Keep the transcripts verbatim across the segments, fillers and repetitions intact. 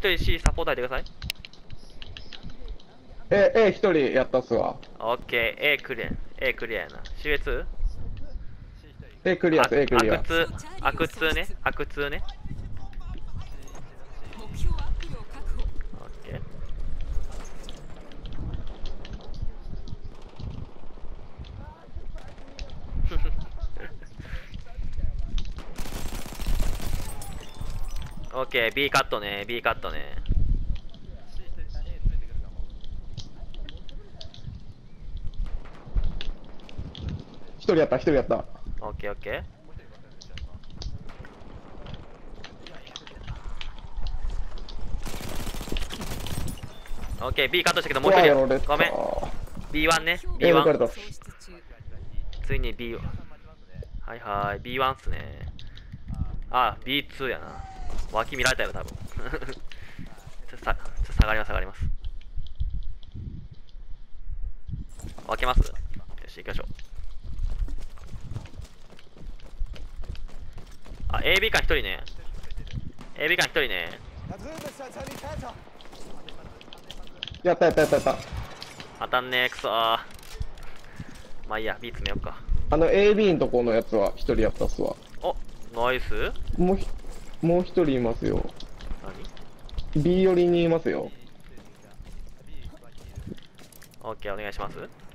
人 C サポート入ってください。 え、A 一人やったっすわ。 オッケー、A クリア。A クリアやな。シュエツ A クリアっす、A クリア。 アクツ、アクツね。アクツね。オッケー。オッケー、B カットね。B カットね。 一人やった、一人やった。 オッケーオッケー。オッケー、B カットしたけどもう一人。ごめん。ビーワン ね。ビーワン。ついに B。はいはい。ビーワン っすね。あ、ビーツー やな。脇見られたよ、多分。ちょっとさ、ちょっと下がります、下がります。分けますよし、行きましょう。あ、エービー 間一人ね。エービー 間一人ね。 やったやったやったやった。 当たんねえ、くそー。まあいいや、B 詰めよっか。 あの エービー のとこのやつは一人やったっすわ。 お、ナイス。 もうひ、もう一人いますよ。 何 B 寄りにいますよ。 オッケー、お願いします。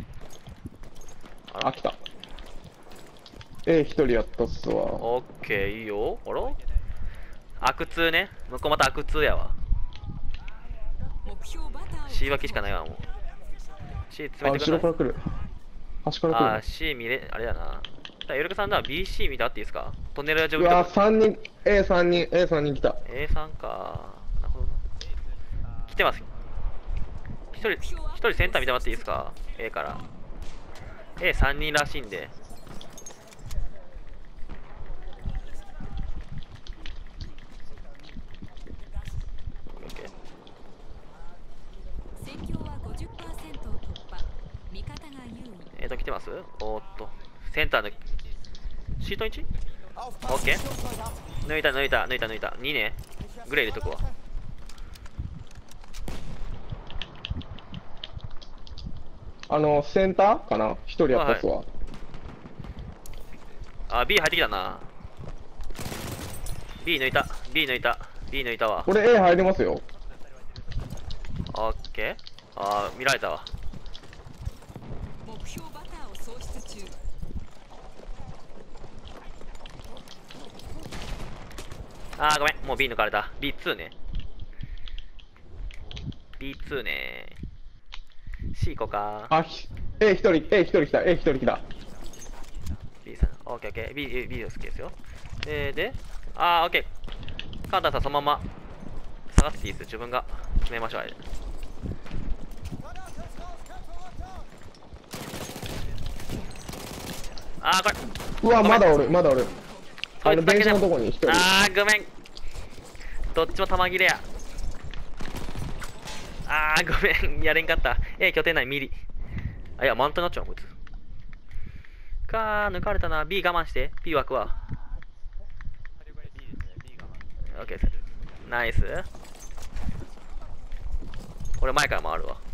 あ、来た。A 一人やったっすわ。 オッケー、いいよ。あら悪通ね。向こうまた悪通やわ。C 脇しかないわ、もう。C 詰めてください。 後ろから来る。端から来る。 あー、C 見れ、あれやな。じゃあ、ヨルカさんだ、ビーシー 見たっていいですか？トンネルは上うわ、三人、A 三人、A 三人来た。 エーさん か。なるほどな。来てます。一人、一人センター見てもらっていいですか？ A から。エーさん 人らしいんで。えーと、来てます？おーっと。センターの、シート いち？ オッケー。抜いた、抜いた、抜いた、抜いた。にね。グレー入れとくわ。 あの、センターかな一人やったっすわ。 あ、B 入ってきたな。B 抜いた、B 抜いた、B 抜いたわ。 これ A 入りますよ。 オッケー。あー、見られたわ。あー、ごめん。もう B 抜かれた。ビーツー ね。ビーツー ね。C 行こうか。 あ、A 一人、A 一人来た、A 一人来た。 B さん、オッケーオッケー。B、B 好きですよ。で、で、あー、オッケー。カンタンさん、そのまま下がっていいです。自分が決めましょう、あれ。あー、これ。 うわ、まだおる、まだおる。 そいつだけでも。 あの電車のとこに一人。 あー、ごめん。どっちも弾切れや。あー、ごめん。やれんかった。A 拠点内ミリ。あ、いや、満タンになっちゃう、こいつ。かー、抜かれたな。B 我慢して。B 枠は。オッケーです。ナイス。俺前から回るわ。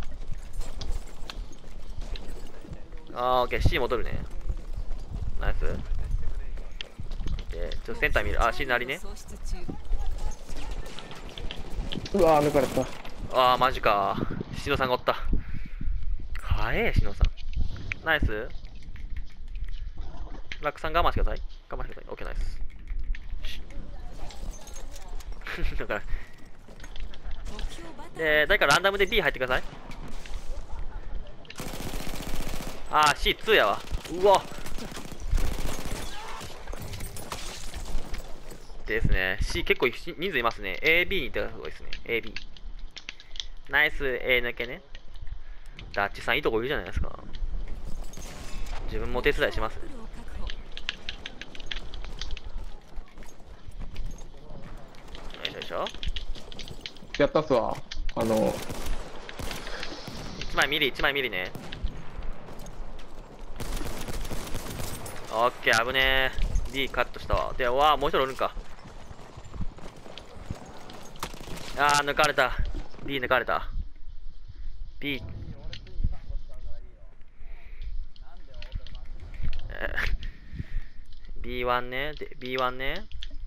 あー、オッケー。C 戻るね。ナイス。オッケー。ちょっとセンター見る。あー、C なりね。 うわ、抜かれた。 あー、マジか。しのさんがおった。早え、しのさん。ナイス。ラックさん我慢してください。我慢してください。オッケー、ナイス。だから、えー、誰かランダムで B 入ってください。あー、シーツー やわ。うわですね。C 結構人数いますね。エービー に行った方がいいですね。エービー。ナイス A 抜けね。ダッチさんいいとこいるじゃないですか。自分もお手伝いします。よいしょよいしょ。 やったっすわ。あの、 いちまいミリ、いちまいミリね。オッケー、危ねー。B カットしたわ。で、わー、もう一人おるんか。 あー抜かれた。 B 抜かれた。 B えー ビーワン ね。で ビーワン ね。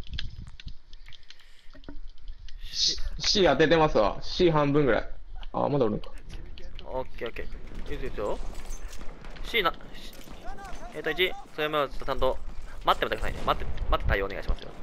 C, C 当ててますわ。C 半分ぐらい。あ、まだおるんか。 オッケーオッケー。いいですよ。C な、えっといち、それもちゃんと待ってみてくださいね。待って、待って対応お願いしますよ。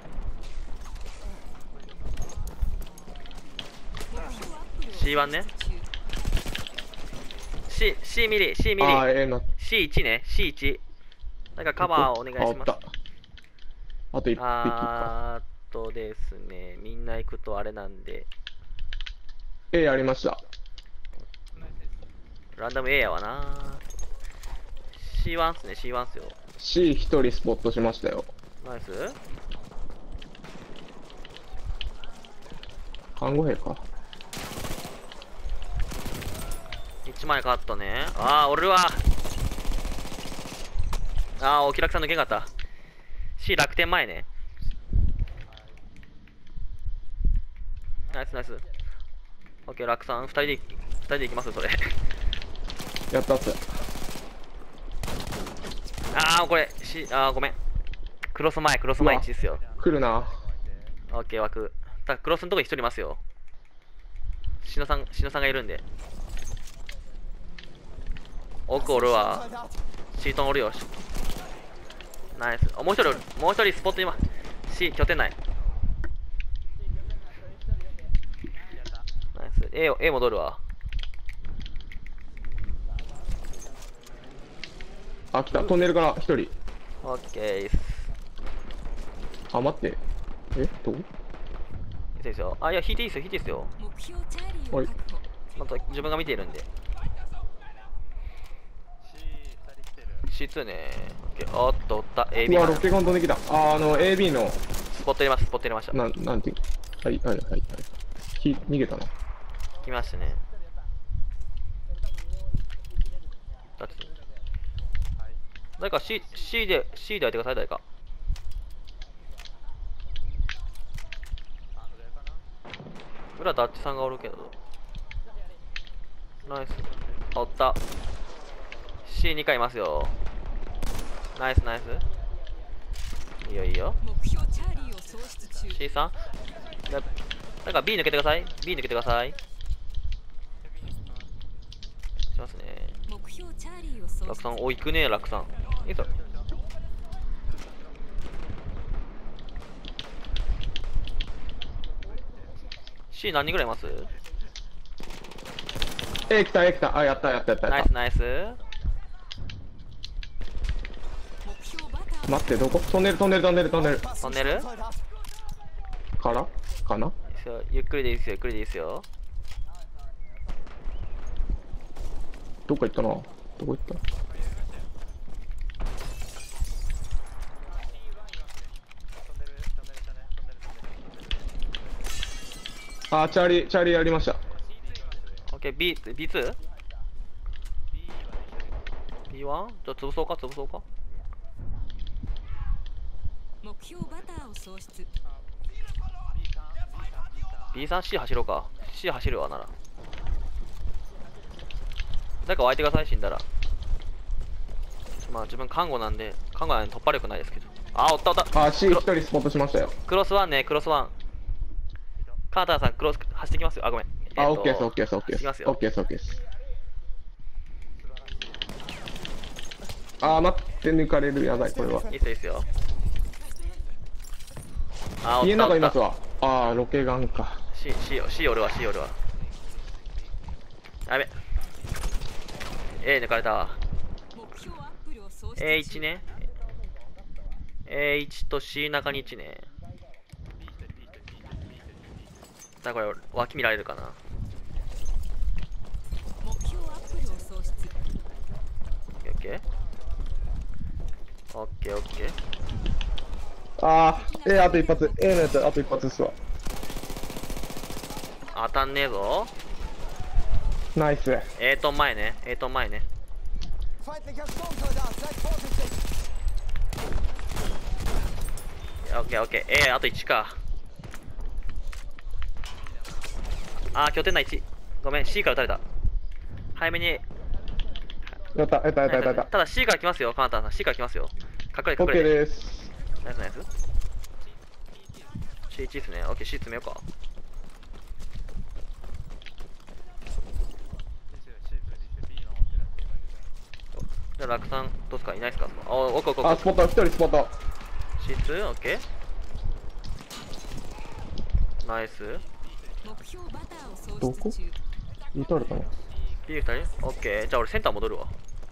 シーワン ね。C、C ミリ、C ミリ。 あー、ええな。 シーワン ね、シーワン。なんかカバーお願いします。 あ、あと一匹か。 あーっとですね、みんな行くとあれなんで、 A やりました。 ランダム A やわな。シーワン っすね、シーワン っすよ。 C 一人スポットしましたよ。 ナイス。 看護兵か。 いちまいカットね。あー、俺は。あー、お気楽さん抜けんかった。C 楽天前ね。ナイスナイス。オッケー、楽さん、二人で、二人で行きますそれ。 やったっす。 あー、これ、C、あー、ごめん。クロス前、クロス前いちですよ。 来るな。 オッケー、枠。ただクロスのとこに一人いますよ。しのさん、しのさんがいるんで。奥おるわ。シートンおるよ。ナイス。あ、もう一人おる。もう一人スポット今。C、拠点内。ナイス。A、A 戻るわ。 あ、来た。トンネルから一人。 オッケーです。 あ、待って。えどこ？ いいですよ。あ、いや、引いていいですよ、引いていいですよ。 はい。 また自分が見ているんで。シーツー ね。オッケー。おっと、おった。エービーうわ、ロケガン飛んできた。あ、あの、エービー の、 スポット入れます、スポット入れました。 なん、なんていう。はい、はい、はい、はい。ひ、逃げたな。 来ましたね。だって誰か C、C で、C でやってください、誰か。裏ダッチさんがおるけど。ナイス。あ、おった。シーに 回いますよ。ナイスナイス。いいよいいよ。シースリー？ なんか B 抜けてください。B 抜けてください。しますね。ラクさん、お、行くね、ラクさん。いいぞ。C 何人ぐらいいます？ A 来た、A 来た。あ、やった、やった、やった。 ナイスナイス。 待って、どこ？トンネル、トンネル、トンネル、トンネル。 トンネル？ からかな？ ゆっくりでいいですよ、ゆっくりでいいですよ。 どっか行ったな。どこ行った？あ、チャーリー、チャーリーやりました。 オッケー、B、ビーツー？ ビーワン？ じゃあ潰そうか、潰そうか。目標バターを喪失。ビースリー C 走ろうか。C 走るわなら。誰か湧いてください、死んだら。まあ自分看護なんで、看護なんで突破力ないですけど。あ、おったおった。 あ、C 一人スポットしましたよ。 クロスワンね、クロスワン。カーターさん、クロス走ってきますよ。あ、ごめん。 あ、オッケーです、オッケーです、オッケーです。 いきますよ。 オッケーです、オッケーです。あー、待って、抜かれる。やばい、これは。 いいっすよ、いいっすよ。あ、おった家の中いますわ。 わ。あー、ロケガンか。 C、C、C おるわ、C おるわ。やべ。A 抜かれたわ。エーワン ね。エーワン と C 中にいちね。だからこれ、脇見られるかな。オッケーオッケーオッケー。 あー、A あと一発。A のやつあと一発ですわ。 当たんねえぞ。 ナイス。 A トン前ね。A トン前ね。オッケーオッケー。A あといちか。 あー拠点内いち。ごめん C から撃たれた。早めに。 やった、やった、やった、やった。 ただ C から来ますよ、カナタンさん。C から来ますよ。隠れ隠 OK れ。 です。 ナイスナイス。シーいち ですね。OK、C 詰めようか。じゃあ、楽さん、どうすかいないですかあ、奥奥奥。 あ、スポット、一人スポット。 シーツー、OK。ナイス。 どこ撃たれたの B ふたり ?OK。じゃあ俺センター戻るわ。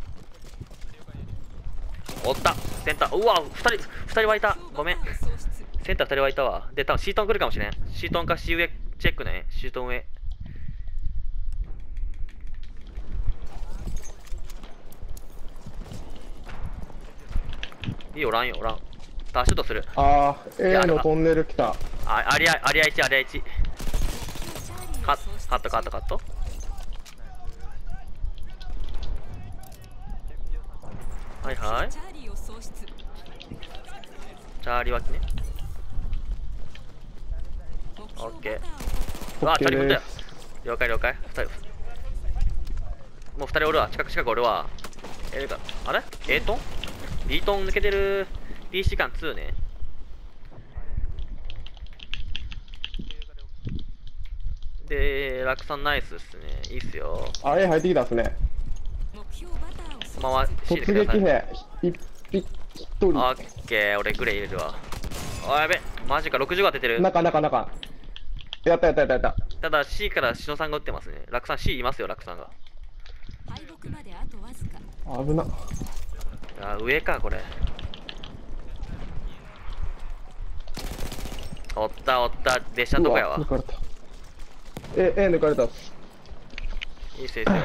おったセンター。うわ、ふたり、ふたり湧いた。ごめん。センターふたり湧いたわ。で、多分シートン来るかもしれん。シートンか C 上チェックね。シートン上。いいよ、おらんよ、おらん。ダッシュとする。 あー、A のトンネル来た。 あ、アリア、アリアいち、アリアいち。カット、カット、カット、カット。はいはい。チャーリー脇ね。オッケー。うわ、チャーリー本当や。了解了解。ふたり。もうふたりおるわ。近く近くおるわ。えー、か、あれ ?A トン ?B トン抜けてる。B 時間にね。で、ラクさんナイスっすね。いいっすよ。 あ、A 入ってきたっすね。 まあ、C で突撃兵、一匹一人。 オッケー、俺グレー入れるわ。あ、やべ、マジか、ろくじゅうが出てる。 中、中、中。やったやったやったやった。 ただ C から篠さんが撃ってますね。ラクさん C いますよ、ラクさんが。 危な。 あ、上か、これ。おったおった、列車のとこやわ。 抜かれた。え、え、抜かれたっす。 いいっすよ、いいっすよ。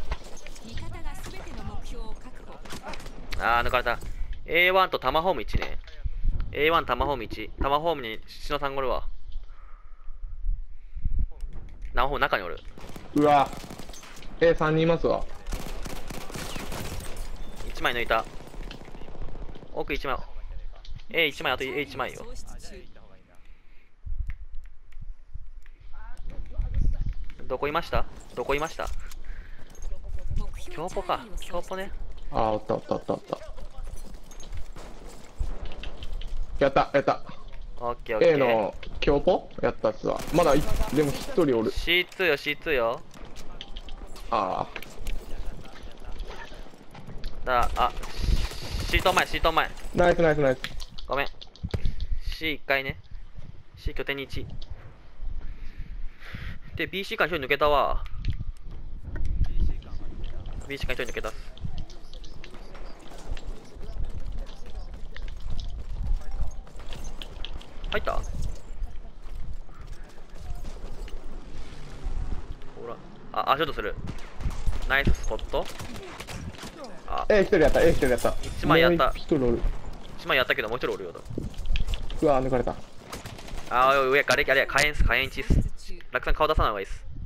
あー、抜かれた。エーワン とタマホームいちね。エーワン タマホームいち。タマホームに篠さんがおるわ。タマホーム中におる。 うわ。A さんにんいますわ。 いちまい抜いた。奥いちまい。Aいちまい、あと Aいちまいよ。どこいましたどこいました強ポか。強ポね。 あー、おったおったおったおった。やった、やった。 オッケーオッケー。 A の強ポやったっすわ。まだい、でも一人おる。 シーツー よ、シーツー よ。 あだ、あ、シート前、シート前。 ー。ナイスナイスナイス。 ごめん。C いっかいね。C 拠点にいち。で、ビーシー 間一人抜けたわ。ビーシー 間一人抜けたっす。入った？ほら。あ、足音する。ナイススポット。あ、 A 一人やった、A 一人やった。 一枚やった。 一人おる。 一枚やったけど、もう一人おるよと。 うわ、抜かれた。 あー、上、あれ、あれ、火炎っす、火炎チっす。ラクさん顔出さない方がいいっす。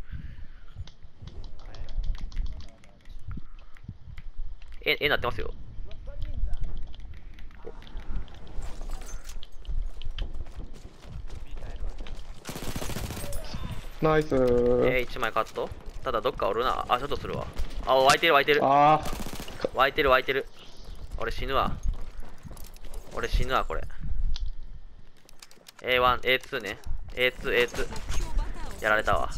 え、えなってますよ。 ナイスえー。 ー、いちまいカット。ただどっかおるな。あ、ちょっとするわ。あ、湧いてる湧いてる。 あ湧いてる湧いてる。俺死ぬわ。俺死ぬわ、これ。エーワン、エーツー ね。エーツー、エーツー。やられたわ。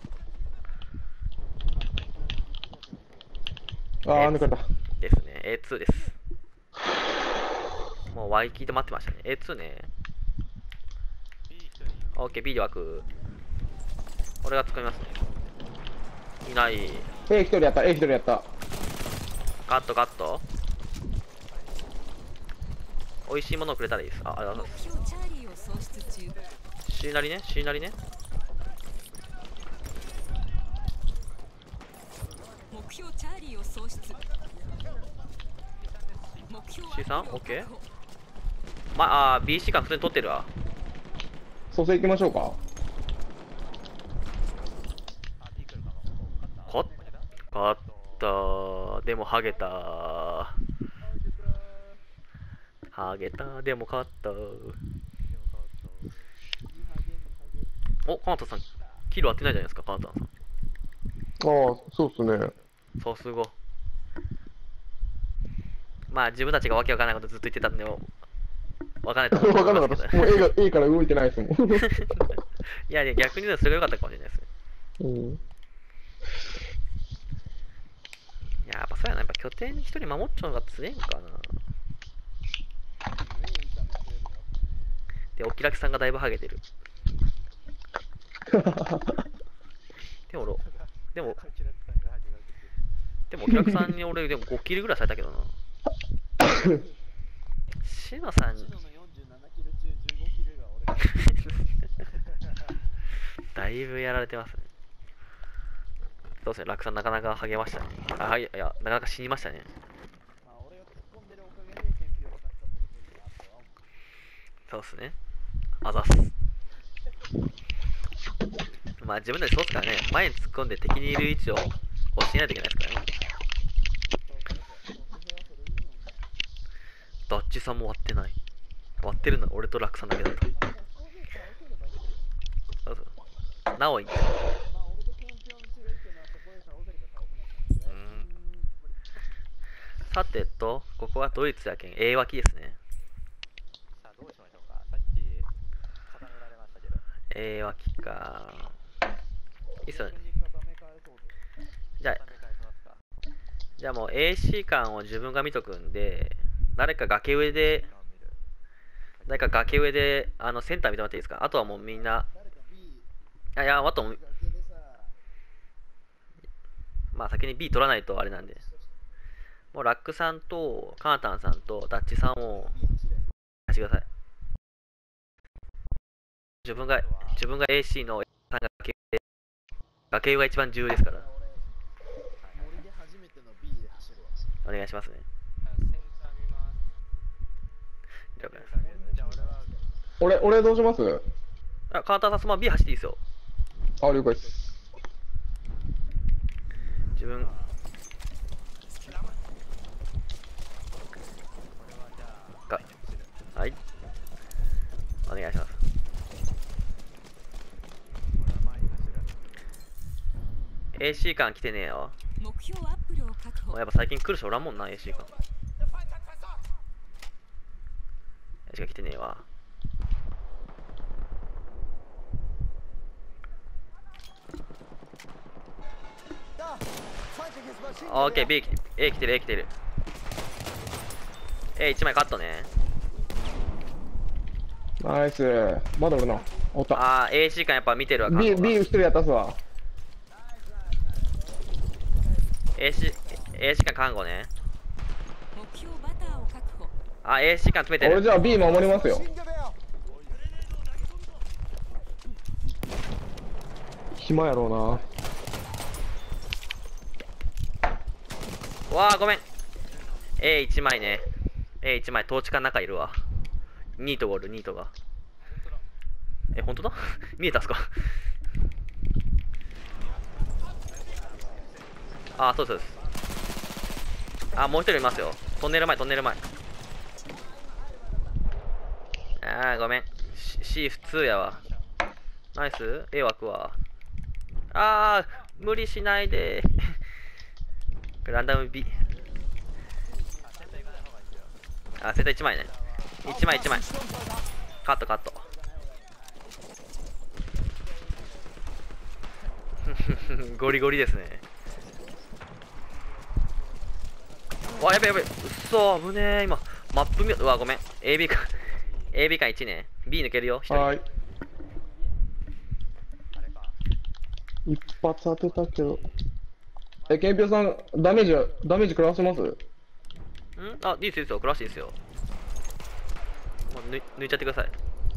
ー。あー、抜かれた。 ですね。エーツー です。もう Y 聞いて待ってましたね。エーツー ね。オッケー、B で湧く。俺が作りますね。いない。 A 一人やった、A 一人やった。 カットカット。美味しいものをくれたらいいです。あ、ありがとうございます。C なりね、C なりね。シーさん ?OK？ まあ、ビーシー 間普通に取ってるわ。 蘇生行きましょうか。 勝ったー。でもハゲたー。ハゲたー。でも勝ったー。お、カナトさん来キル割ってないじゃないですか、カータンさん。 ああ、そうっすね。 そうすごい。まあ自分たちがわけわかんないことずっと言ってたんで、わかんないと思わかんなかいますけど。 ったっす。もう A が、A から動いてないですもん。 いやいや、逆に言うとそれが良かったかもしれないですね。 うん。 いや、やっぱそうやな。やっぱ拠点一人守っちゃうのが強いんかな。で、おきらきさんがだいぶハゲてる。でも、でも、でもおきらきさんに俺でもごキルぐらいされたけどな。シノさんに。だいぶやられてますね。そうですね、ラクさんなかなか励ましたね。あ、はい、いや、なかなか死にましたね。そうっすね。あざっす。まあ自分たちそうっすからね、前に突っ込んで敵にいる位置を教えないといけないですからね。ダッチさんも割ってない。割ってるのは俺とラクさんだけだった。そうそう。なおいいんですよ。さてと、ここはドイツやけん A 脇ですね。 さあどうしましょうか。さっき固められましたけど。 A 脇か。いいっすよね。じゃあ、じゃあもう エーシー 間を自分が見とくんで、誰か崖上で、誰か崖上であのセンター見てもらっていいですか。あとはもうみんな、あいや、あとも、まあ先に B 取らないとあれなんで。もうラックさんとカータンさんとダッチさんを貸してください。自分が自分が エーシー のさんが崖上、崖上が一番重要ですから。お願いしますね。 俺、俺どうします？ あ、カータンさんそのまま B 走っていいですよ。 あ、了解です。 自分か、はい、お願いします。エーシー 間来てねえよ。 目標アップ量確保。 やっぱ最近来る人おらんもんな、エーシー 間。しか来てねえわ。オーケー、B、A 来てる、A 来てる。A いちまいカットね。 ナイス。まだおるな。おった。 あー、エーシー 間やっぱ見てるわ。 B、B 一人やったっすわ。 エーシー、エーシー 間看護ね。 目標バターを確保。 あ、エーシー 間詰めてる。 俺じゃあ B 守りますよ。暇やろうな。 わあ、ごめん。エーいち 枚ね。エーいち 枚、統治下の中いるわ。ニートがおる、ニートが。え、本当だ見えたっすかあ、そうです。あ、もう一人いますよ。トンネル前、トンネル前。あー、ごめん。C 普通やわ。ナイス ?A 枠は。あー、無理しないで。ランダム B。あ、セットいちまいね。いちまいいちまい。カットカット。ゴリゴリですね。わ、やべやべ。うっそ、危ねえ。今、マップ見ようわ、ごめん。エービー か。エービー かいちね。B 抜けるよ。ひとり。 はい。一発当てたけど。え、ケンピョさん、ダメージ、ダメージ食らわせます？ んあ、いいですよ、クラッシュですよ。もう抜抜いちゃってください。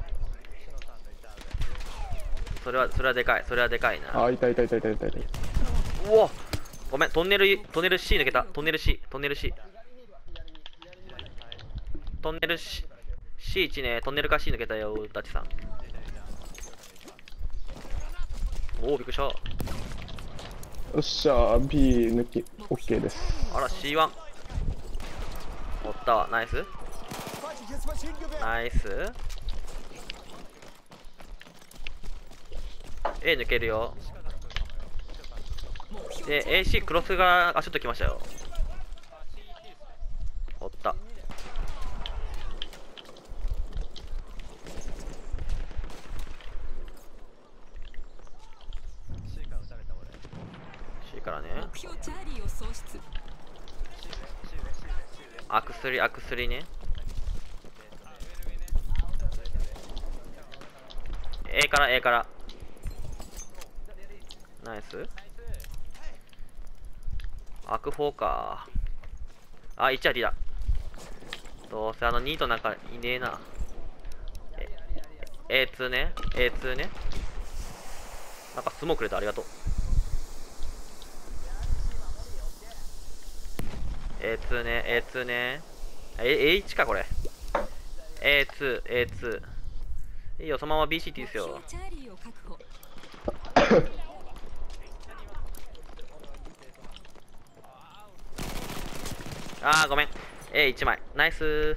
それは、それはでかい。それはでかいな。 あ、いたいたいたいたいたいた。 うわごめん、トンネル、トンネル C 抜けた。トンネル C、トンネル C。トンネル C、シーいち ね。トンネルか C 抜けたよ、ダチさん。おお、びっくりした。 よっしゃ、B 抜き、OK です。 あら、シーワン。おったわ、ナイス。ナイス。 A 抜けるよ。で エーシー クロスが足音きましたよ。おった。C からね。 目標チャーリーを喪失。 アクスリアクスリね。A から A からナイス。アクフォーか。あ、いちは D だ。どうせあのニートなんかいねえな。エーツー ね エーツー ね。なんかスモークくれた、ありがとう。エーツー ね エーツー ね。え H かこれ。 エーツー エーツー いいよ、そのまま ビーシーティー ですよ。 チャーリーを確保。 あーごめん。 エーいち 枚ナイスー。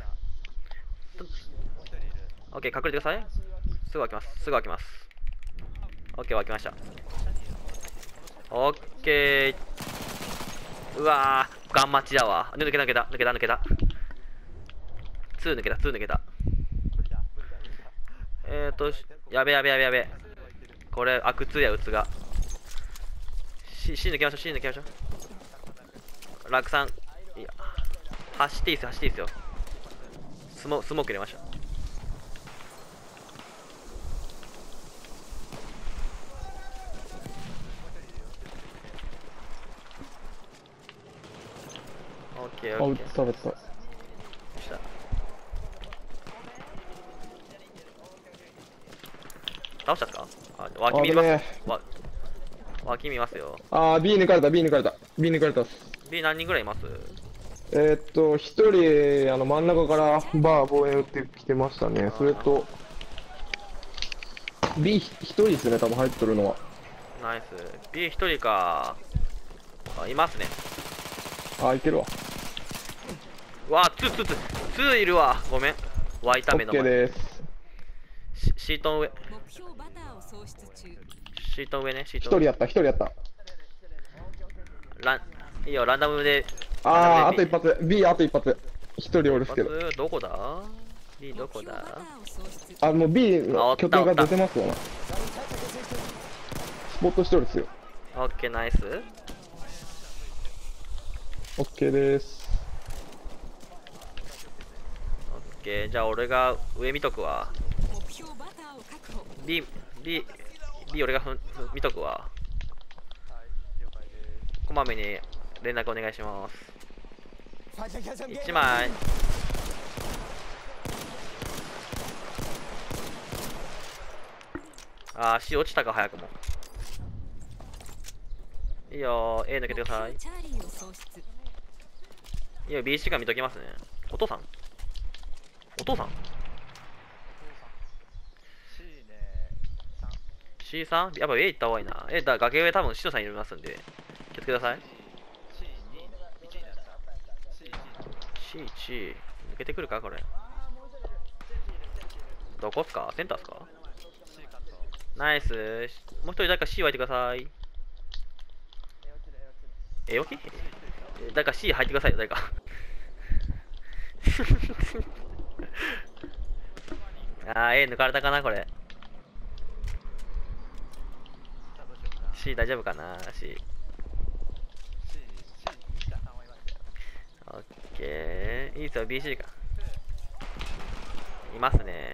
オッケー、隠れてください。すぐ開きますすぐ開きます。オッケー、開きました。オッケー。うわーガン待ちだわ。抜けた抜けた抜けた抜けた。ツー抜けたツー抜けた。えーとやべやべやべやべ。これアクツーやうつが。 C, C 抜けましょう C 抜けましょう。楽さんいや走っていいですよ走っていいですよ。スモスモーク入れましょう。オッケーあ、撃オッケー。 たれた。 した倒したっすか。あ、脇見ます。わ脇見ますよ。 あー、B 抜かれた、B 抜かれた。B 抜かれたっす。 B 何人ぐらいいます？ えー、っと、一人、あの、真ん中からバー望遠撃ってきてましたね。それと、B 一人ですね、多分入っとるのは。 ナイス。B 一人か。あ、いますね。 あ、いけるわ。 うわ、ツーツーツーツーいるわ。ごめん。湧いた目の OK 前。 です。 シシートの上。 目標バターを喪失中。 シートの上ね。シートの上。 一人やった、一人やった。 ランいいよ、ランダムで。 あー、あとランダムで一発。B、あと一発。一人おるっすけど。 一発どこだ ?B どこ目標バタだーを喪失。 あ、もう B あおったの拠点が出てますわな。スポットしとるっすよ。 オッケー、ナイス。 OK です。 オッケー、じゃあ俺が上見とくわ。 目標バターを確保。 B、B、B 俺がふんふん見とくわ。こまめに連絡お願いします。いちまい。あー、C 落ちたか、早くも。いいよ、A 抜けてください。 目標チャーリーを喪失。 いいよ、ビーシー が見ときますね。お父さんお父さん C さんやっぱ A 行った方がいいな。え、だ崖上多分シノさんいますんで気をつけてください。 シーいち 抜けてくるかこれ。どこっすか？センターっすか？ナイス。もう一人誰か C 湧いてください。え、置き？誰か C 入ってくださいよ、誰か。あー、A 抜かれたかな、これ。C 大丈夫かな、C。オッケー。いいですよ、ビーシー か。いますね。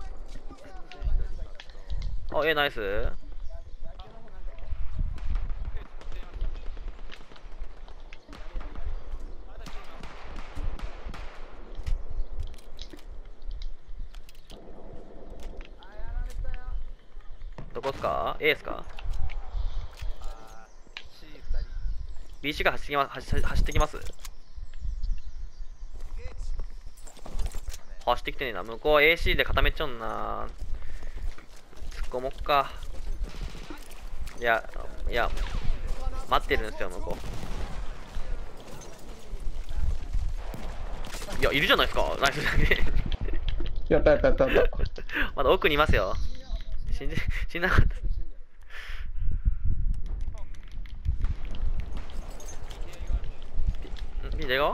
あ、A ナイス。どこっすか？ A っすか？ ビーシー が走ってきま走走ってきます。走ってきてねえな。向こう エーシー で固めちゃうんな。突っ込もっか。いや、いや、待ってるんですよ、向こう。いや、いるじゃないですか。ナイスだけ。 やったやったやったやった。 まだ奥にいますよ。死んで、死んなかった。 でよ。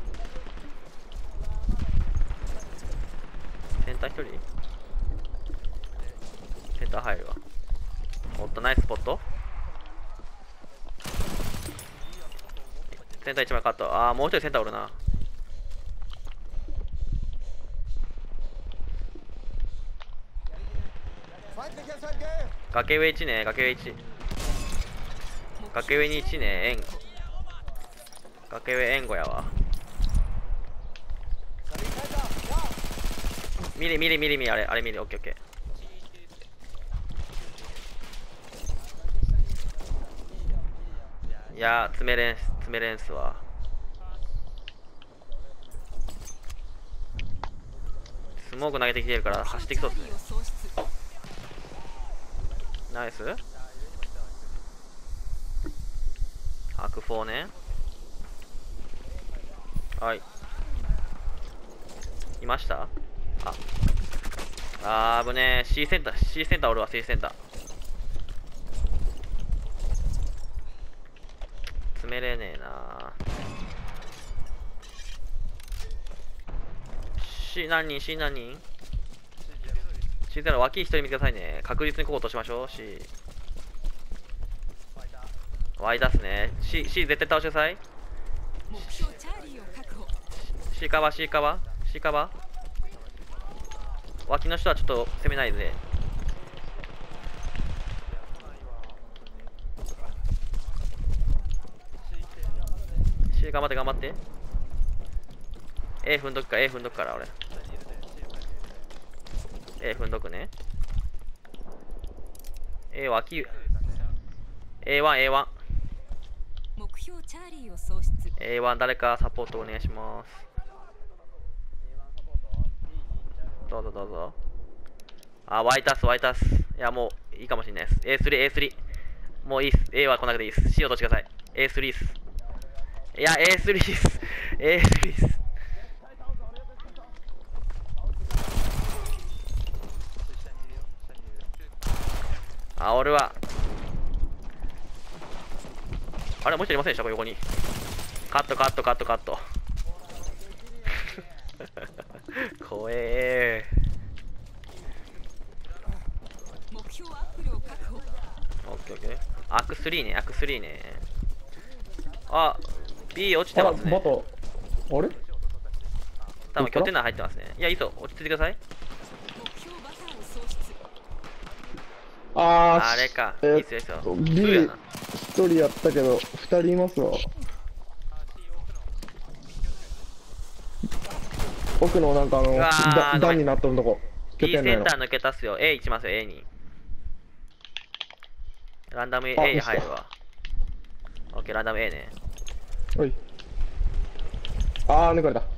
センター一人。センター入るわ。おっと、ナイススポット。センター一枚カット。ああ、もう一人センターおるな。崖上いちね、崖上いち。崖上にいちね、円。崖上援護やわ。ミリミリミリミリ、あれ、あれミリ、オッケーオッケー。いやー、詰めれん、詰めれんすわ。スモーク投げてきてるから走ってきそうっすね。ナイス。アクフォーね。はい。いました。ああー、ぶねー。C センター、C センターおるわ、C センター。詰めれねえなー。C 何人 ?C 何人 ?C ゼロ、脇一人見てくださいね。確実にここ落としましょう。C。Y 出すね。C、C 絶対倒してください。C カバー、C カバー、C カバー。脇の人はちょっと攻めないで。C 頑張って頑張って。A 踏んどくか、A 踏んどくから俺。A 踏んどくね。A 脇。エーワン、エーワン。 目標チャーリーを喪失。 エーワン 誰かサポートお願いします。どうぞどうぞ。あ、Y タス、Y タス。いや、もういいかもしれないです。エースリー、エースリー。もういいっす。A は来なくていいっす。C を取ってください。エースリー っす。いや、エースリー っす。エースリー っす。あ、俺は。あれ、もう一人いませんでしたこれ横に。カットカットカットカット。怖えー。 目標アップルを確保。 オッケーオッケー。アクスリーね、アクスリーね。あ、B 落ちてますね。 バト、あれ多分拠点内入ってますね。いや、いいぞ、落ち着いてください。 目標バターを喪失。 あー、 あれか、 えーいいっすよ、いいっすよ。 B ツーやな。 一人やったけど、二人いますわ。奥のなんかあの、 うわーごめんだ段になっとるとこ。拠 B 点内のセンター抜けたっすよ。A 行きますよ、A に。ランダム A あに入るわ。オッケー、ランダム A ね。 おい。あー、抜かれた。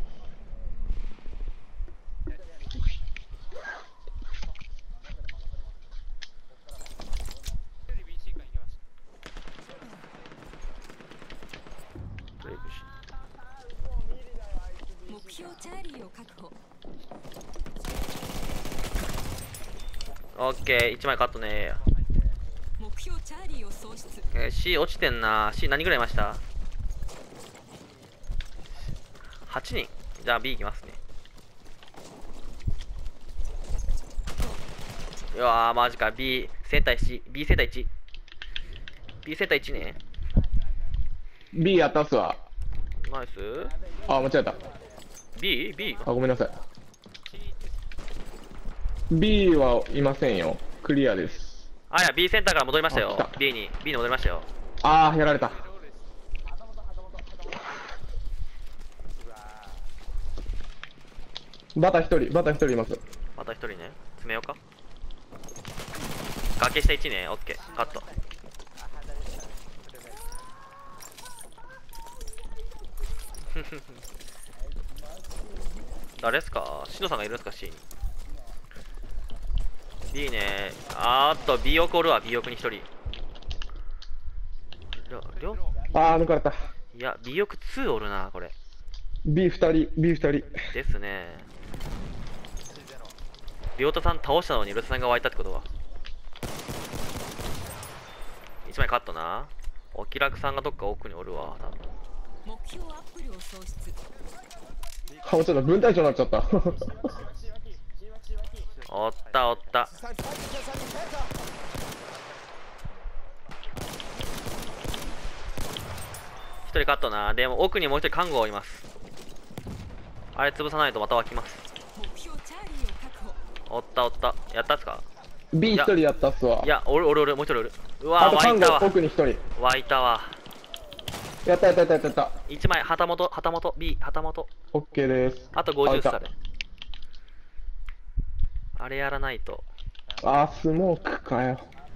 目標チャーリーを確保。 オッケー、いちまいカットね。 目標チャーリーを喪失。 えー、C 落ちてんな。C 何ぐらいいました？ はち 人。じゃあ B 行きますね。いやー、マジか。B センターいち。B センターいち。B センターいちね。 B やったっすわ。 ナイス。 あー、間違えた。 B？ B？ あ、ごめんなさい。B はいませんよ。クリアです。 あ、いや、B センターから戻りましたよあ来。た B に。B に戻りましたよ。 あー、やられた。バタ一人、バタ一人います。 また一人ね。詰めようか。崖下いちね。オッケー。カット。誰ですか？しのさんがいるんですか？ C に。B ね。あーっと B 奥おるわ。B 奥に一人。りょりょあー、抜かれた。 いや B 奥ツーおるなこれ。 B 二人、B 二人。 ですね。りょうたさん倒したのにルタさんが湧いたってことは。いちまいカットな。お気楽さんがどっか奥におるわ多分。 目標アップ量喪失。 あ、もうちょっと分隊長になっちゃった。 おったおった。一人カットな。でも奥にもう一人看護がいます。あれ潰さないとまた湧きます。 目標チャーリーを確保。 おったおった。やったっすか？ B 一人やったっすわ。 いや、俺俺俺もう一人おる。うあわー、湧と看護いたわ。 奥に一人。 湧いたわ。 やったやったやったやったやった。 一枚、旗本、旗本、B、旗本。 オッケーです。 あとごじゅっあさで。あれやらないと。 あー、スモークかよ。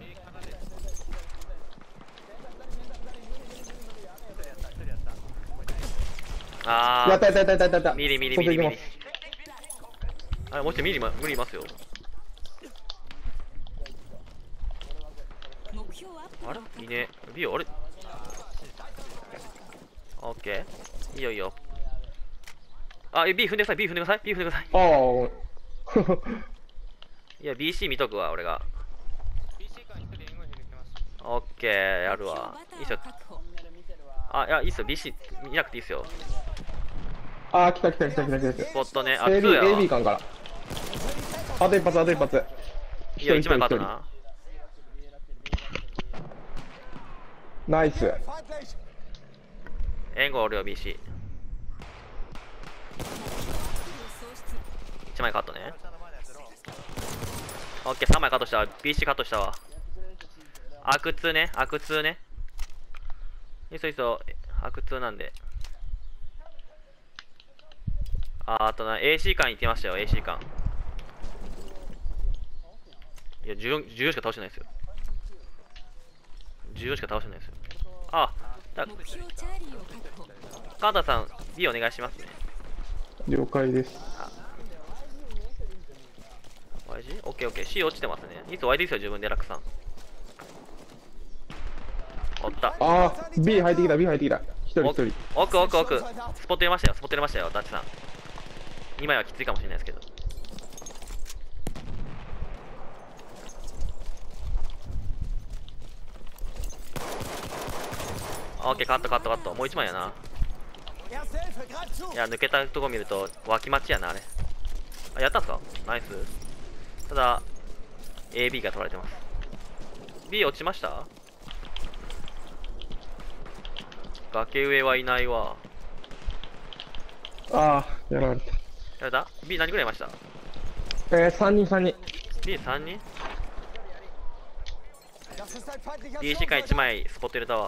あやったやったやったやったやった。 ー、ミリミリミリミリ外行き。 あれ、もう一人ミリま、無理いますよ。 目標アップあれいいね。B よ、あれオッケー。いいよいいよ。あ、え B 踏んでください、B 踏んでください、B 踏んでください。 あー、 いや、ビーシー 見とくわ、俺が。 ピーシー から一人援護に出てきます。 オッケー、やるわ。いいっすよ。あ、いや、いいっすよ、ビーシー 見なくていいっすよ。 あー、来た来た来た来た来た来スポットね。あ、 た。 ツーエービー、 やエービーわ。 間から。あと一発、あと一発。 いいよ、一枚カットな。 ナイス。 援護おるよ、ビーシー。一枚カットね。オッケー、さんまいカットしたわ。ビーシー カットしたわ。アークツーね、アークツーね。いいっすよいいっすよ、アークツーなんで。あ、あとな、エーシー 間行ってましたよ、エーシー 間。いや、じゅうよん、じゅうよんしか倒してないですよ。じゅうよんしか倒してないですよ。あ、だ、 目標チャーリーを確保。 カータさん、B お願いしますね。 了解です。 ワイジー？ オーケーオーケー。C 落ちてますね。いつ ワイディー ですよ、自分でラクさん。おった。 あー、B 入ってきた、B 入ってきた。一人一人。 奥奥奥。スポット入れましたよ、スポット入れましたよ、ダッチさん。にまいはきついかもしれないですけど。オッケー、カットカットカット。もういちまいやな。いや、抜けたとこ見ると、脇待ちやな、あれ。あ、やったんすか？ナイス。ただ、エービー が取られてます。B 落ちました？崖上はいないわ。 あー、やられた。 やれた？ B 何ぐらいいました？ えー、さんにんさんにん。 Bさんにん？ ビーシー 間いちまいスポット入れたわ。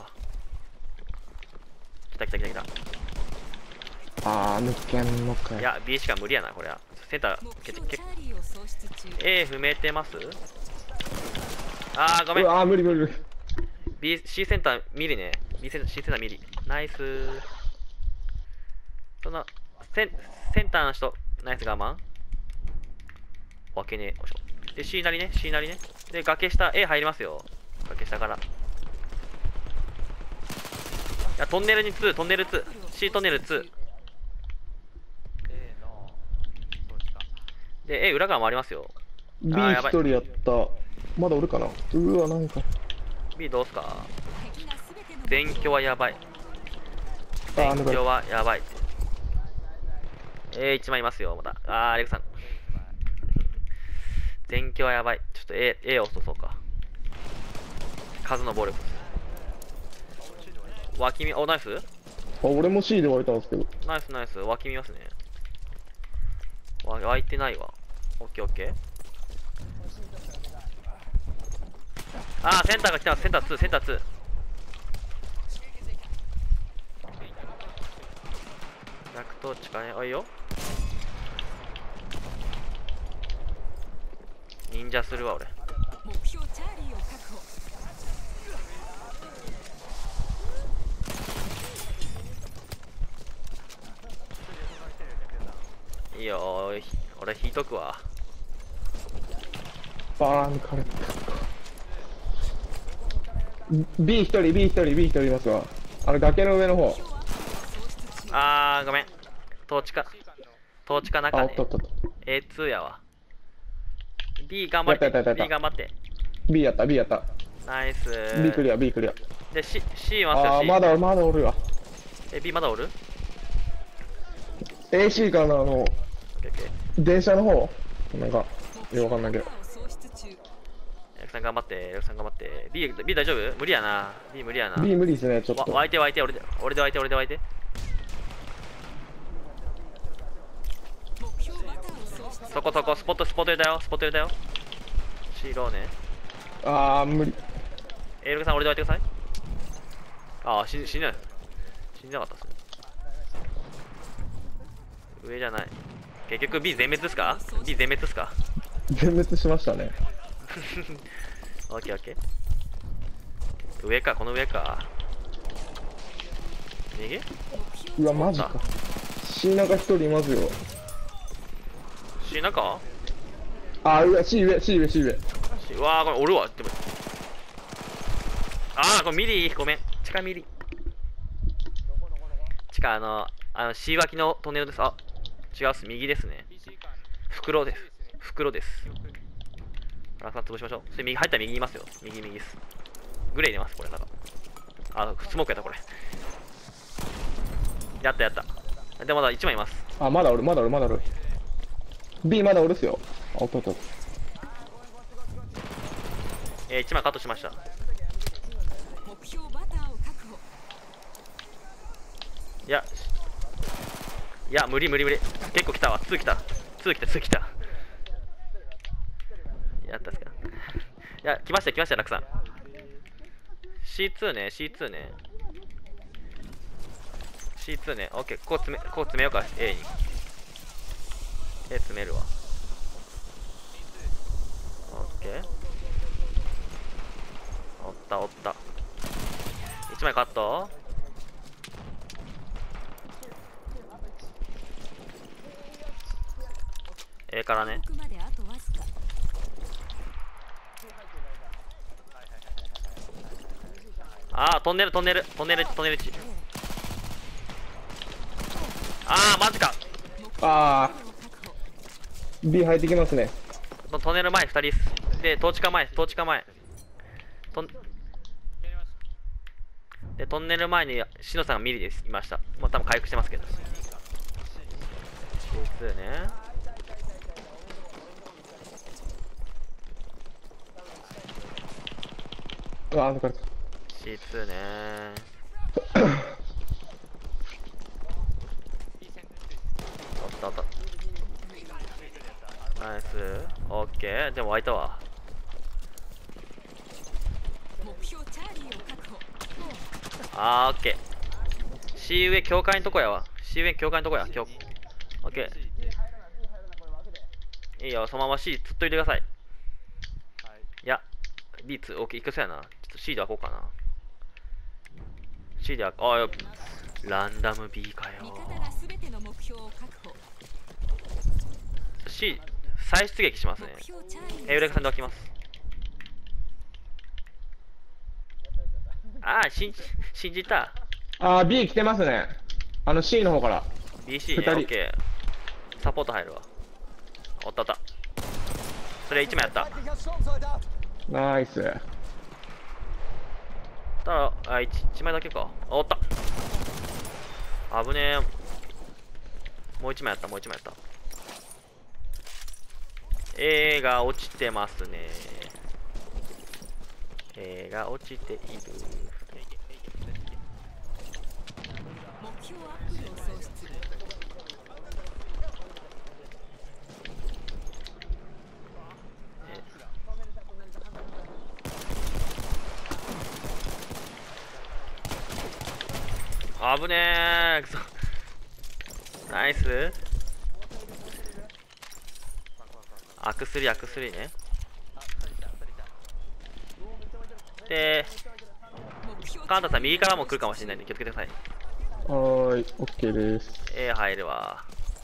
来た来た来た来た。 あー、抜けんのかよ。 いや、ビーシー 間無理やな、これは。センター、 目けけ標チャーリーを喪失中。 A 踏めてます？あー、ごめん。 うわー、無理無理無理。 B、C センターミリね。B センター、C センターミリ。ナイスー。その、セン、センターの人、ナイス我慢。わけねえ。よいしょ。で、C なりね、C なりね。で、崖下、A 入りますよ。崖下から。いや、トンネルにに、トンネルに。C トンネルに。 A の、そうですか。 で、A 裏側回りますよ。 B あーやばい一人やった。まだおるかな。うわ、なんか。 B どうすか？ 敵が全ての全挙はやばい。 あー、抜かれ全挙はやばい。A 一枚いますよ、また。あー、アレクさん。全挙はやばい。ちょっと A、A を押そうか。数の暴力。脇見、お、ナイス？ あ、俺も C で割れたんですけど。 ナイスナイス。脇見ますね。わ、湧いてないわ。オッケーオッケー。あー、センターが来てます。センターに、センターに。逆トーチかね。あ、いいよ。忍者するわ、俺。 目標チャーリーを確保。 いいよー、俺引いとくわ。 バーン、抜かれた。B 一人、B 一人、B 一人いますわ。あの崖の上の方。 あー、ごめん。トーチか。トーチか中あ、おっねと。おっとおっと。 エーツー やわ。B 頑張って。 やったやったやった B 頑張って。 B やった、B やった。 ナイスー。 B クリア、B クリア。 で、C、C いますよ、 あー、 C。 まだ、まだおるわ。 え、B まだおる？ エーシー からのあの、 オッケーオッケー。 電車の方なんか、よくわかんないけど。 バターを喪失中。 エクさん頑張って、エクさん頑張って。B、B 大丈夫？無理やな。B 無理やな。 B 無理ですね、ちょっわと。 湧いて湧いて、俺で、俺で湧いて、俺で湧いて。 目標バターを喪失。 そこそこ、スポット、スポット入れたよ、スポット入れたよ。白ね。 あー、無理。 エルカさん、俺で湧いてください。ああ、死ん、死んだ。死んなかったっすね。上じゃない。結局 B 全滅ですか？ B 全滅ですか？ 全滅しましたね。 オッケーオッケー。上か、この上か。右？ うわ、マジか。C 中一人いますよ。 C 中？ あー、上、C 上、C 上、C 上。 うわー、これおるわ。でもあー、これミリごめん。地下ミリ。地下あの、あの、C 脇のトンネルです。あ、違うっす。右ですね。袋です。袋です。ラさん潰しましょう。それ右入ったら右にいますよ。右右です。グレー入れます、これなんか。あ、スモークやった、これ。やったやった。でもまだいちまいいます。 あ、まだおる、まだおる、まだおる。B まだおるっすよ。あ、おっとっと。 えー、いちまいカットしました。 目標バターを確保。 いや、いや、無理無理無理。結構来たわ。に来た。に来た、に来た。やったっすか。いや、来ました来ました、ラクさん。シーツー ね、シーツー ね。シーツー ね。オッケー、こう詰め、こう詰めようか、A に。A 詰めるわ。オッケー。おったおった。いちまいカット。A からね。 奥まであとわずか。 ああ、トンネルトンネルトンネルトンネル地。ああ、マジか。 あー、B 入ってきますね。 トトンネル前ふたりっす。で、統治下前、統治下前。トンで、トンネル前にシノさんがミリです。いました。もう多分回復してますけど。シーツー ね。 あー、抜かれた。 シーツー ね。おったおった。ナイス。オッケー。でも湧いたわ。 目標チャーリーを確保。 あー、オッケー。C 上境界のとこやわ。C 上境界のとこや。境オッケー。いいよ、そのまま C つっといてください。いや、B つ、オッケー、いくそうやな。ちょっと C で開こうかな。C で開こう。あー、ランダム B かよ。 味方がすべての目標を確保。 C、再出撃しますね。 目標チャーリーをエウレカさんで開きます。あー、信じ、信じた。 あー、B 来てますね。あの C の方から。 ビーシー ね、 二人オッケー。サポート入るわ。おったおった。それいちまいやった。 ナイス。 ただ、あ、いち, いちまいだけか。あ、おった。危ねえ。もういちまいやった、もういちまいやった。A が落ちてますね。A が落ちている。 目標アップを喪失。 あぶねーくそ。ナイス。アクスリー、アクスリーね。で、カンタさん右からも来るかもしれないんで気をつけてください。 はーい、OK です。 A 入るわ。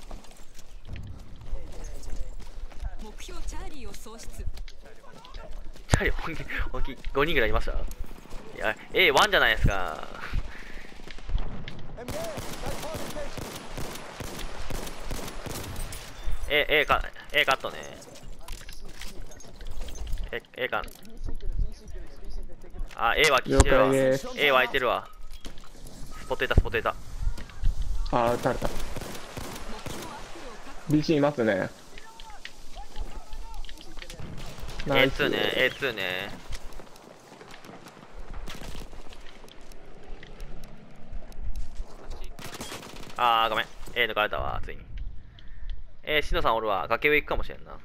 目標チャーリーを喪失。 チャーリー本気、本気ごにんぐらいいました。いや、エーワン じゃないですか。A、A か、A カットね。A、A か。あ、A はきし了てるわ。 解です。 A 湧いてるわ。スポットいた、スポットいた。 あー、撃たれた。ビーシー いますね。ナイスエーツー ね エーツー ね。あーごめん A 抜かれたわついに。えー、しのさんおるわ。崖上行くかもしれんな。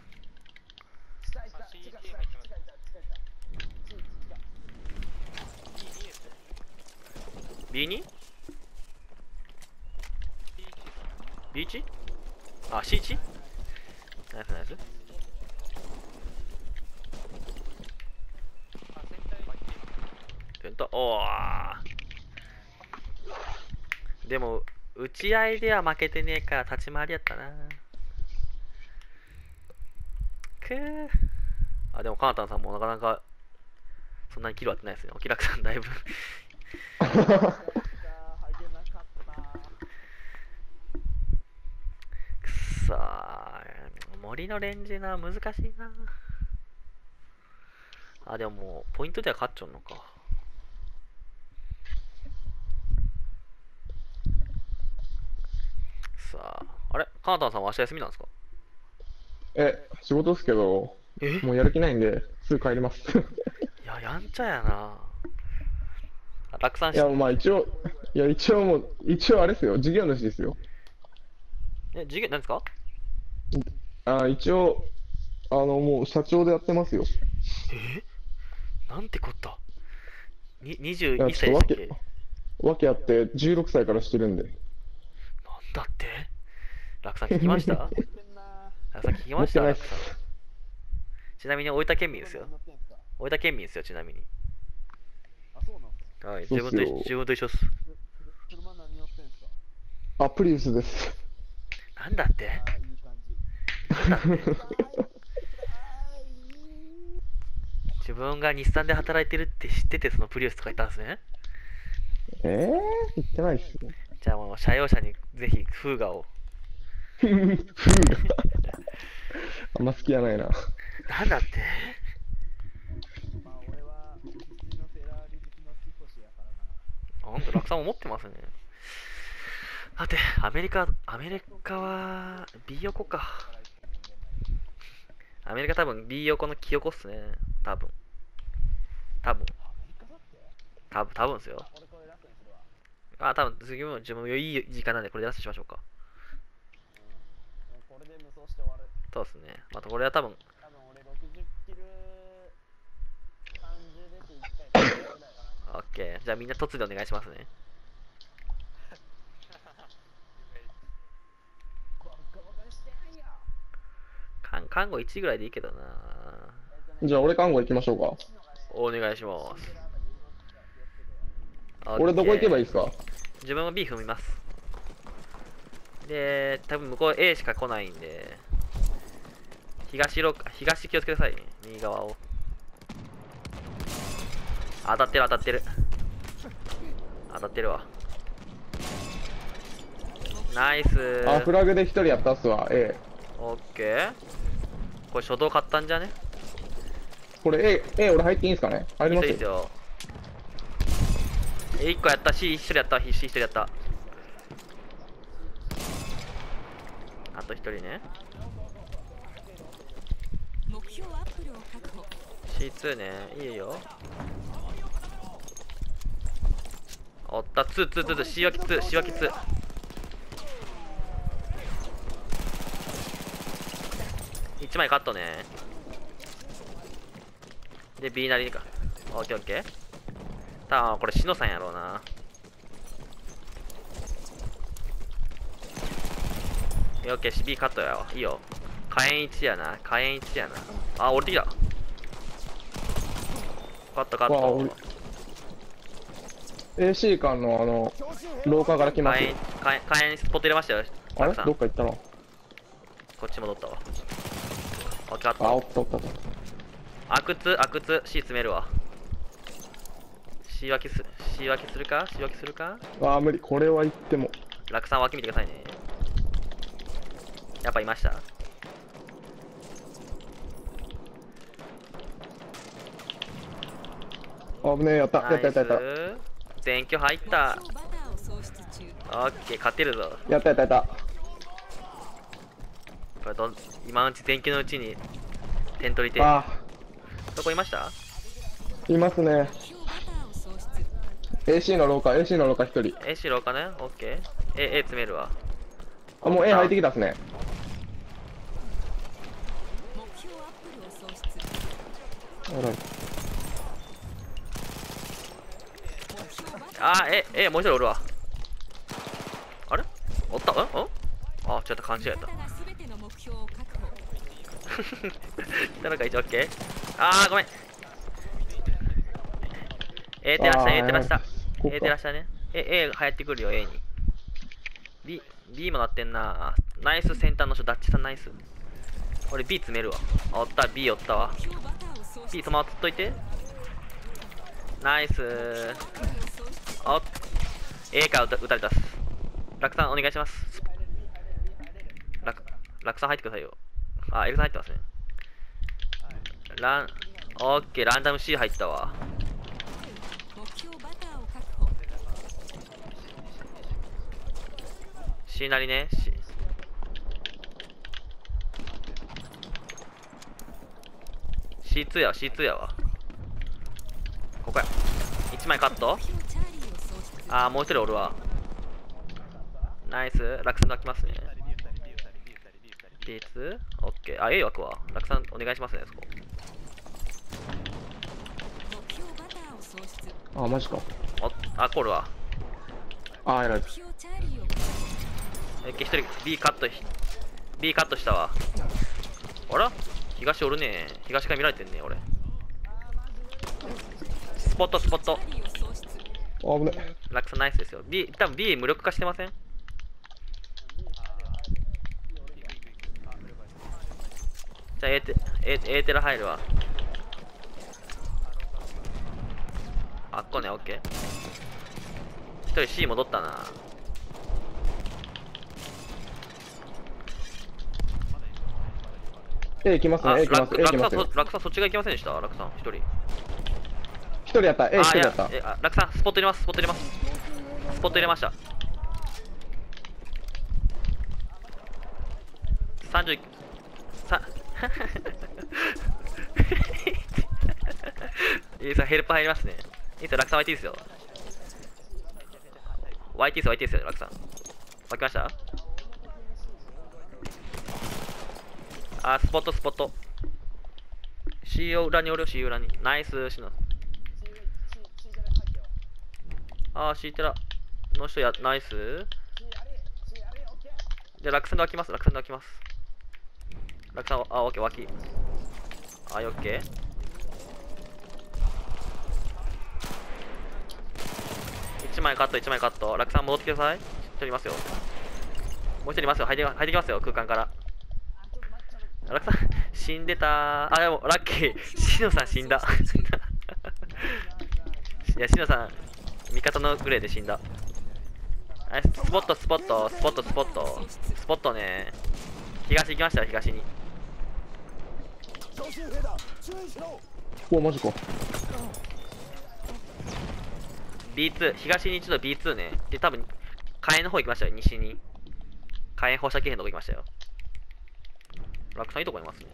ビーに？ ビーワン？ あ、シーワン？ ナイスナイス。ペンタ、おー。でも、打ち合いでは負けてねえから立ち回りやったな。くー。あ、でも、カナタンさんもなかなか、そんなにキル合ってないですね。おきらくさんだいぶくそー。森のレンジな、難しいな。あ、でももう、ポイントでは勝っちゃうのか。さあ、あれカナタンさんは明日休みなんですか？ え、仕事っすけど、 えもうやる気ないんで、すぐ帰ります。 いや、やんちゃやな。落参しいや、まあ一応、いや、一応もう、一応あれですよ、事業主ですよ。 え、授業、なんですか？ あ、一応、あの、もう社長でやってますよ。 えなんてこった。に、 い 21 や、 歳ちょっとでしたっけ？ わけ、わけあってじゅうろくさいからしてるんで。 なんだって落参聞きました？落参聞きました持ってないっす。 落参。ちなみに大分県民ですよ。大分県民ですよ、ちなみに。はい、自分と一緒、自分と一緒っす。 あ、プリウスです。 なんだってなんだって自分が日産で働いてるって知っててそのプリウスとか言ったんですね。 えー、言ってないっすよ。 じゃあもう車用車にぜひフーガを。 フーがあんま好きやないな。 なんだってほんと落差も持ってますね。だってアメリカアメリカは B 横か。アメリカ多分 B 横のキヨコっすね。多分多分多分多分ですよ。あ、多分次も自分もいい時間なんでこれでラストしましょうか。そうですね。またこれは多分オッケー。じゃあみんな突でお願いしますね。看看護いちぐらいでいいけどな。 じゃあ俺看護行きましょうか。 お願いします。 俺どこ行けばいいいですか？ 自分は B 踏みます。で、多分向こう A しか来ないんで、東ロ東気をつけてくださいね。右側を。当たってる当たってる。当たってるわ。ナイス。 あ、フラグで一人やったっすわ。ええ。 オッケー。これ初動買ったんじゃね？ これ A、A 俺入っていいんすかね？入りますいいですよ。いっこやった。C 一人やった。C 一人やった。あと一人ね。 目標アップルを確保。 シーツー ね。いいよ。おった。ツー、ツー、ツー、C 脇ツー、C 脇ツー。いちまいカットね。で、B なりにか。オッケーオッケー。たぶんこれ、しのさんやろうな。オッケー、B カットやわ。いいよ。火炎いちやな。火炎いちやな。あ、降りてきた。カットカット。 エーシー 間のあの、廊下から来ますよ。 火炎、火炎スポット入れましたよ。 あれさんどっか行ったの？ こっち戻ったわ。オッケー、カッあ、おト。 ったおったおった。 阿久津、阿久津、C 詰めるわ。C 脇する、C 脇するか ?C 脇するかあー無理、これは言っても。 落さん脇見てくださいね。やっぱいました。 あぶねえ、やった、やったやったやった。 全挙入った。 目標バターを喪失中。 オッケー、勝てるぞ。 やったやったやった。 これどん今のうち前期のうちに点取りて。 あどこいました？ あ、いますね。 目標バターを喪失。 エーシー の廊下、エーシー の廊下一人。 A しろうかね。オッケー。A、A 詰めるわ。 あ、もう A 入ってきたっすね。 目標アップルを喪失。 あら目標バターあー、え、え、もう一人おるわ。あれおったんんあ、ちょっと勘違いやった。 味方が全ての目標を確保。 来たのか、一応オッケー。あー、ごめん。A 照らした、 あー A 照らした。 ここか A 照らしたね。え、A 入ってくるよ、A に。B、B もなってんな。ナイス先端の人、ダッチさんナイス。俺 B 詰めるわ。あ、おった、B おったわ。 目標バターを喪失。 B そのままつっといて。ナイス。お A から打た打たれたっす。楽さんお願いします。楽、楽さん入ってくださいよ。あ、L さん入ってますね。ラン、オッケー、ランダム C 入ったわ。 目標バターを確保。 C なりね。C、シーツー やわ、シーツー やわ。ここや。いちまいカット。 目標チャーリーを喪失。 あー、もう一人おるわ。ナイス。楽さんが来ますね。ビーツ オッケー。あ、A 枠は。楽さんお願いしますね、そこ。 目標バターを喪失。 あ、マジか。 お、あ、コールは。 あ、やられた。 目標チャーリーを確保。 え、一人 B カットし、B カットしたわ。あら東おるね。東から見られてんね、俺。スポット、スポット。 チャーリーを喪失。 あ、危ね。 楽さんナイスですよ。B、多分 B 無力化してません？じゃあ A テ、A、A テラ入るわ。あっこね、オッケー。一人 C 戻ったな。 A 行きますあ、 ね、A 行きます、 楽 A 行き楽さん、 ますよ。 そ楽さんそっちが行きませんでした楽さん、一人。 一人やった、A あ、 一いや人やった。 えあ楽さん、スポット入れます、スポット入れます。スポット入れました。さんじゅう、さ、いいですよ、ヘルプ入りますね。いいですよ、楽さん ワイティー ですよ。ワイティー ですよ、ワイティー ですよ、楽さん。湧きました？あ、スポット、スポット。C を裏におるよ、C 裏に。ナイス、シノ。あー、C テラの人や、ナイス。じゃあ、楽さんで湧きます、楽さんで湧きます。楽さん、あ、オッケー、湧き。あ、オッケー。いちまいカット、いちまいカット。楽さん戻ってきてください。一人いますよ。もう一人いますよ。入って入ってきますよ、空間から。楽さん、死んでたー。あ、でも、ラッキー。しのさん死んだ。いや、しのさん、味方のグレーで死んだ。あ、スポット、スポット、スポット、スポット。スポットね。東行きましたよ、東に。 お、マジか。 ビーツー、東に一度 ビーツー ね。で、多分、火炎の方行きましたよ、西に。火炎放射系のとこ行きましたよ。楽さんいいとこいますね。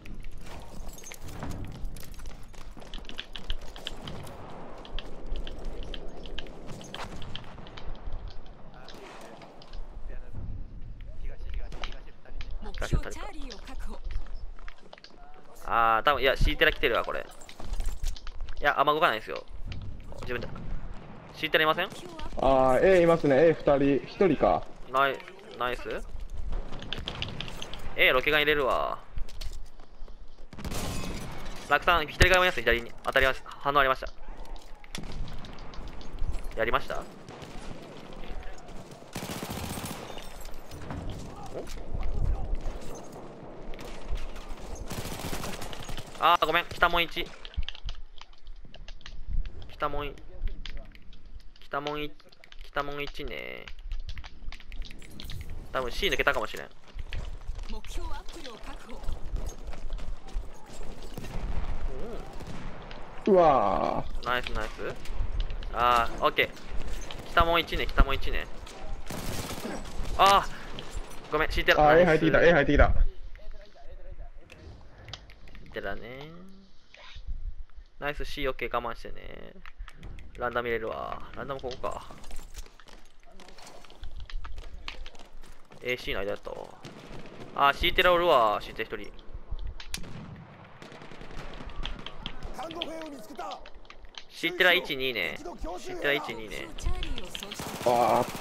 目標チャーリーを確保。 あー、多分いや、C テラ来てるわ、これ。いや、あんま動かないですよ。自分で。C テラいません？ 目標アップ。 あー、A いますね、A 二人。一人か。 ナイナイス。え、ロケガン入れるわ。楽さん、左側もいます、左に。当たりました。反応ありました。やりました？あー、ごめん。北門いち。北門いち。北門いち。北門いちね。多分 C 抜けたかもしれん。 目標アップルを確保。 うわナイスナイス。あー、オッケー。北門いちね、北門いちね。 あーごめん、知ってる。 あー、A 入ってきた、A 入ってきた。 知ってたね。ナイス C、OK、我慢してね。ランダム入れるわ。ランダムここか。エーシー の間だと。あー、C テラおるわ。C テラ一人。C テラいち、にね。C テラいち、にね。 チャーリーを喪失。 ああ、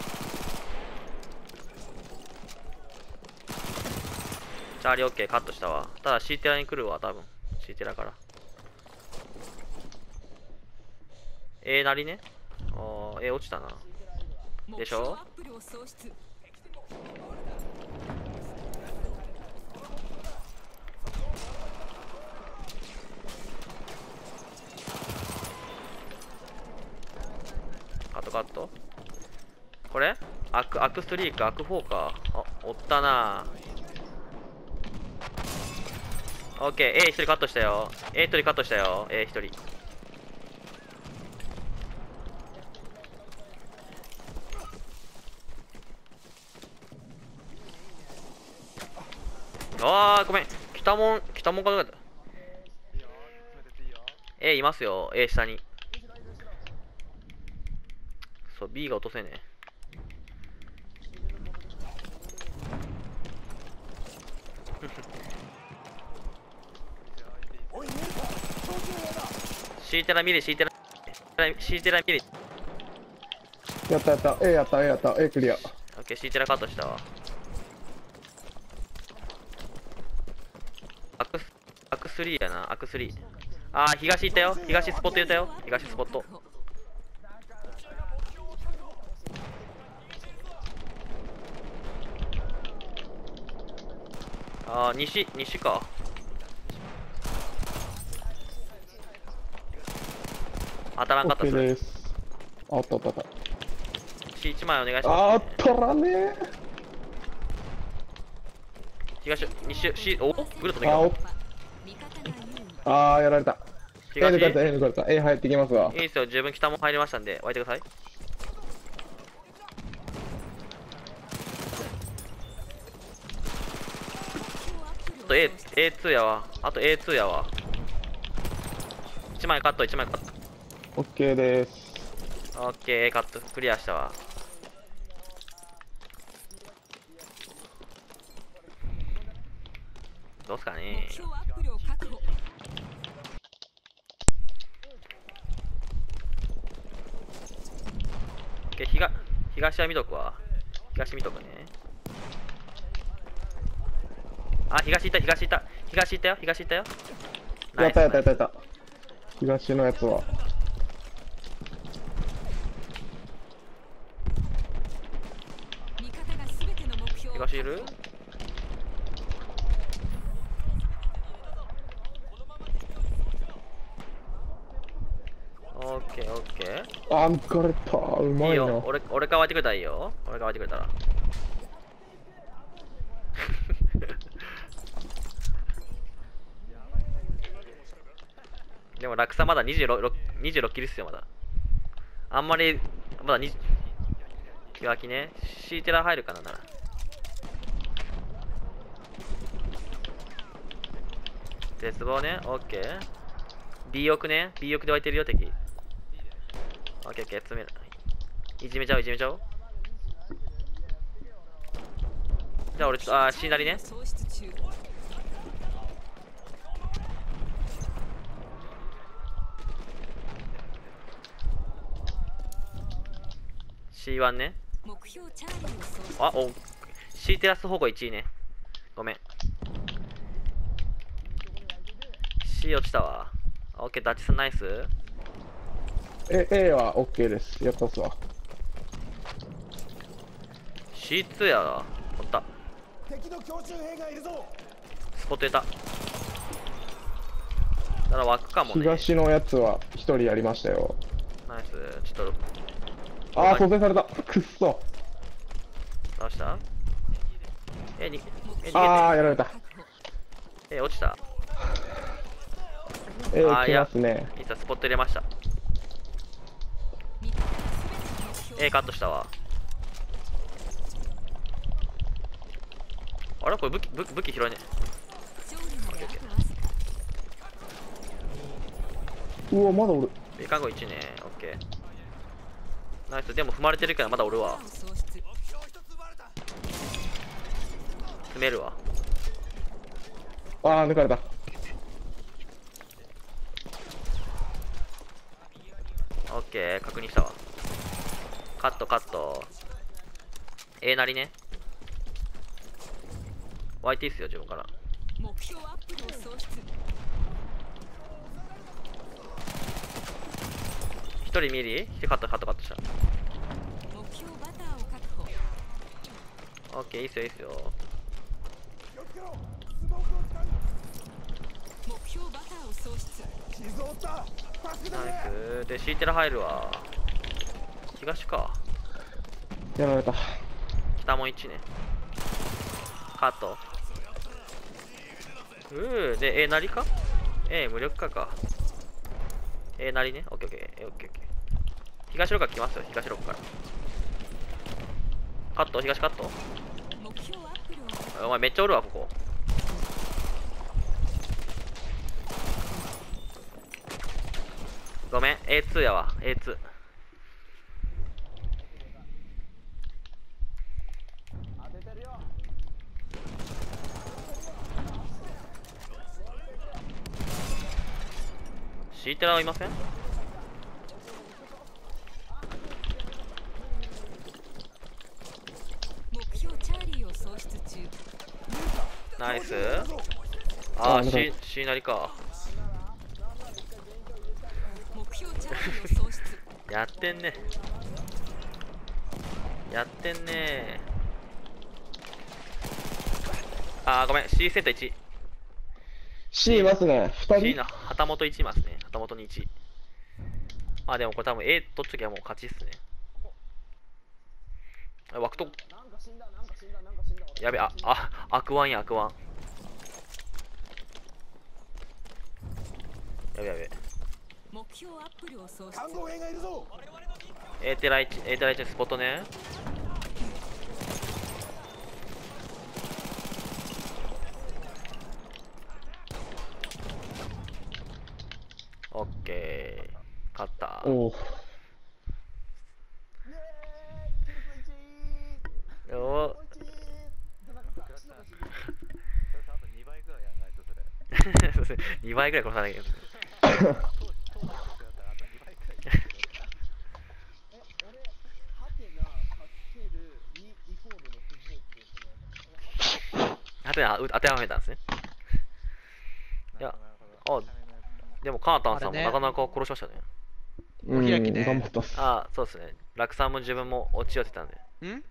チャーリー OK、カットしたわ。ただ C テラに来るわ、多分。C テラから。A なりね。あー、A 落ちたな。でしょ目標アップルを喪失。 カットカット。これアク、アクスリーか、アクフォーか。あ、おったな。オッケー、A 一人カットしたよ。A 一人カットしたよ。A 一人。あー、ごめん。北門、北門かどうかだ。A いますよ。A 下に。そう、B が落とせねえ。シーテラ見れ、シーテラ、シーテラ見れ。 やったやった、A やった、A やった、A クリア。 オッケー、シーテラカットしたわ。アクス、アクスリーやな、アクスリー。あー、東行ったよ。東スポット入れたよ。東スポット。あー、西、西か。当たらんかったっ OK す。 です。あったあったあった。 C いちまいお願いしあー、 ます、ね。 取らねえ。 東、西、C、おグルトできあ、おた。 味方が優位。 あー、やられた。A 東抜かれた、A 抜かれた。A 入ってきますわ。 いいですよ、十分北も入りましたんで、湧いてください。あと A、エーツー やわ。あと エーツー やわ。いちまいカット、いちまいカット。 OK です。 オッケー、カット、クリアしたわ。どうすかね。 目標アップルを確保。 オッケー、東、東は見とくわ。東見とくね。あ、東行った、東行った。東行ったよ、東行ったよ。 やったやったやったナイやった。東のやつは。 味方がすべての目標を東いる。オッケー、オッケー。 あ、抜かれた。うまいな。 いいよ、俺、俺が湧いてくれたらいいよ。俺が湧いてくれたら。でも落差まだにじゅうろく、にじゅうろくキルっすよ、まだ。あんまり、まだにじゅう、気がきね。シーテラ入るかな、なら。絶望ね、オッケー。B 奥ね、B 奥で湧いてるよ、敵。オッケーオッケー、詰める。いじめちゃおう、いじめちゃおう。じゃあ俺ちょっと、あー、シーナリね。 喪失中。 シーワン ね。 目標チャーリーを喪失。 あ、お C テラス方向いちいね。ごめん。C 落ちたわ。オッケー、ダッチさんナイス。 え、A は OK です。やったっすわ。 シーツー やな。おった。 敵の強襲兵がいるぞ。 スポット入れた。ただ枠かもね。 東のやつは一人やりましたよ。 ナイス。ちょっと、 あー、蘇生された。くっそ。 どうしたえ、に、え、逃げて。 あー、やられた。 え、落ちた。 A あー来ますね。 いざスポット入れました。 味方がすべての目標を A カットしたわ。 あれこれ武器武武器拾えね勝利まであとわずか。 うわ、まだおる。 え。ビーカンゴいちね。オッケー。ナイス。でも踏まれてるからまだおるわ。 バターを喪失。 詰めるわ。 あー、抜かれた。 オッケー、確認したわ。カットカット。A なりね。ワイティー っすよ、自分から。 目標アップルを喪失。 一人ミリカットカットカットした。 目標バターを確保。 オッケー、いいっすよ、いいっすよ。 気をつけろ。スモークを使う。 目標バターを喪失。 傷を負った助けてくナれ。 イス。で、シーテラ入るわ。東か。 やられた。 北もいちね。カット。うー、で、A なりか ?A 無力化か。A なりね。オッケーオッケー。オッケーオッケー。東ロッカー来ますよ、東ロッカーから。カット、東カット。 目標アップルを確保。 お前めっちゃおるわ、ここ。ごめん、エーツー やわ、エーツー。シーテラはいません？ 目標チャーリーを喪失中。 ナイス。あー、 あなんか C、C なりか。 目標チャーリーを喪失。 やってんね。やってんね。あー、ごめん、C セットいち。 C いますね。2 C 人。 の旗本いちいますね。旗本にいち。あ、でもこれ多分 A 取っときゃもう勝ちっすね。あ、枠と。やべ、あ、あ、アクワンや、アクワン。やべやべ。 目標アップルを喪失。 看護兵がいるぞ。 A テラいち、A テラいちスポットね。オッケー。勝った。 おお。 おー。 あとにばいぐらいやんないとそれ。 にばいぐらい殺さなきゃいけない。 当時当時の人だったらあとにばいぐらいやんないとえ、俺、ハテナかけるにイコールろくじゅうっていうその、 当ては当てはめたんですね。いや、あ、でもカータンさんもなかなか殺しましたね。 うん、 お開きね頑張ったっす。 ああ、そうですね。楽さんも自分も落ち寄せたんで。 んい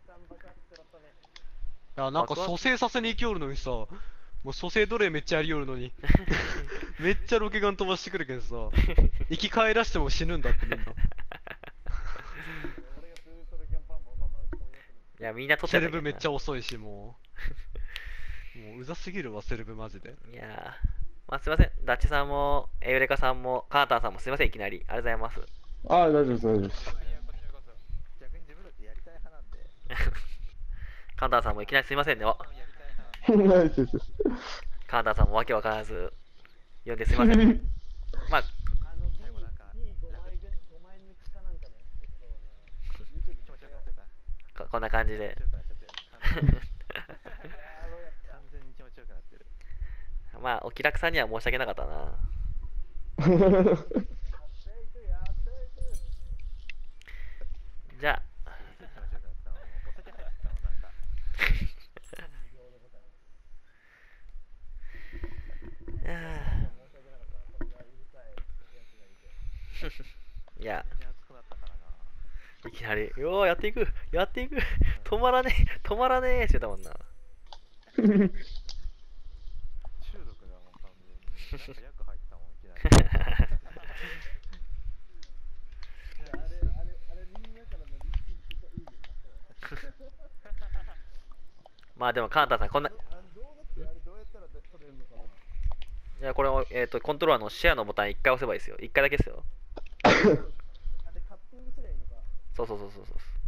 や、なんか蘇生させに行きよるのにさ、もう蘇生奴隷めっちゃやりよるのに、めっちゃロケガン飛ばしてくるけんさ、生き返らしても死ぬんだってみんな。 いや、みんな取ってセレブめっちゃ遅いし、もう。もううざすぎるわ、セレブマジで。 いやー、まあすいません。ダッチさんも、エウレカさんも、カーターさんもすいません、いきなり。ありがとうございます。 ああ、大丈夫です、大丈夫です。 逆に自分たちやりたい派なんでカーターさんもいきなりすいませんね。おやりたい派ナイスです。 カーターさんもわけわからず、呼んですいません。まあ、 あの、 最後なんか B、B ごまいぐ、ごまい抜きかなんかね、えっとね、 気持ちよくなってたここんな感じで気。持ちよくなっちゃってる完全に気持ちよくなってるまあ、お気楽さんには申し訳なかったな。じゃあ、 気持ちよくなったのお酒入ってたのなんかいや、 全然熱くなったからないきなり、うおー、やっていく、やっていく、止まらねえ、止まらねえって言ったもんな。 中毒だもん完全になんか薬入ったもんいきなりあれ、あれ、あれ、みんなからのリスキーといいよまあでも、カーターさん、こんな、いな。あれ、どうなって、あれ、どうやったら取れるのかな。 や、これを、えっと、コントローラーのシェアのボタンいっかい押せばいいですよ。いっかいだけですよ。 あれ、カッティングすりゃいいのか。 そうそうそうそうそう。